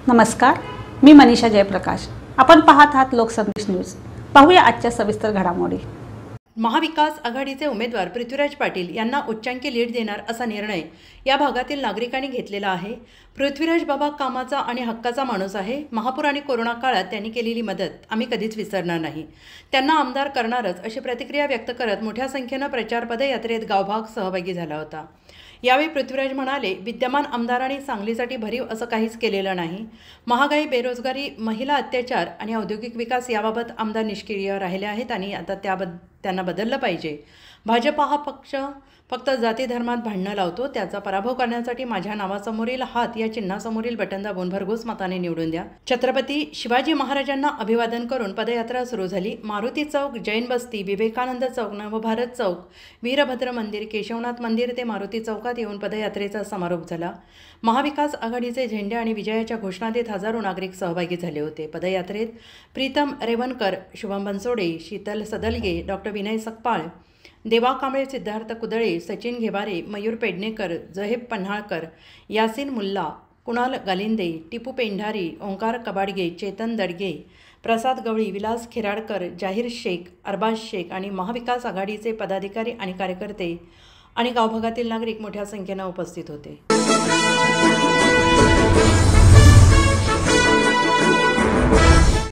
नमस्कार, मी मनीषा जयप्रकाश। आपण पाहत आहात लोकसंदेश न्यूज। पाहूया आजच्या सविस्तर घडामोडी। महाविकास आघाडीचे उमेदवार पृथ्वीराज पाटील यांना उच्चांकी लीड देणार असा निर्णय या भागातील नागरिकांनी घेतलेला आहे। पृथ्वीराज बाबा कामाचा आणि हक्काचा माणूस आहे। महापूर आणि कोरोना काळात त्यांनी केलेली मदत आम्ही कधीच विसरणार नाही। त्यांना आमदार करणारच अशी प्रतिक्रिया व्यक्त करत मोठ्या संख्येने प्रचार पदयात्रेत गावभाग सहभागी झाला होता। यावेळी पृथ्वीराज म्हणाले, विद्यमान आमदारांनी सांगलीसाठी भरीव असं काहीच केलेलं नाही। महागाई, बेरोजगारी, महिला अत्याचार आणि औद्योगिक विकास याबाबत आमदार निष्क्रिय राहिले आहेत आणि आता त्यांना बदललं पाहिजे। भाजप हा पक्ष फक्त जाती धर्मात भांडणं लावतो। त्याचा पराभव करण्यासाठी माझ्या नावासमोरील हात या चिन्हासमोरील बटन दाबून भरघोस मताने निवडून द्या। छत्रपती शिवाजी महाराजांना अभिवादन करून पदयात्रा सुरू झाली। मारुती चौक, जैन बस्ती, विवेकानंद चौक, नवभारत चौक, वीरभद्र मंदिर, केशवनाथ मंदिर ते मारुती चौकात येऊन पदयात्रेचा समारोप झाला। महाविकास आघाडीचे झेंडे आणि विजयाच्या घोषणा देत हजारो नागरिक सहभागी झाले होते। पदयात्रेत प्रीतम रेवणकर, शुभम बनसोडे, शीतल सदलगे, डॉक्टर विनय सकपाळ, देवा कांबळे, सिद्धार्थ कुदळे, सचिन घेवारे, मयूर पेडणेकर, जहेब पन्हाळकर, यासीन मुल्ला, कुणाल गालिंदे, टिपू पेंढारी, ओंकार कबाडगे, चेतन दडगे, प्रसाद गवळी, विलास खिराडकर, जाहीर शेख, अरबाज शेख आणि महाविकास आघाडीचे पदाधिकारी आणि कार्यकर्ते आणि गावभागातील नागरिक मोठ्या संख्येने उपस्थित होते।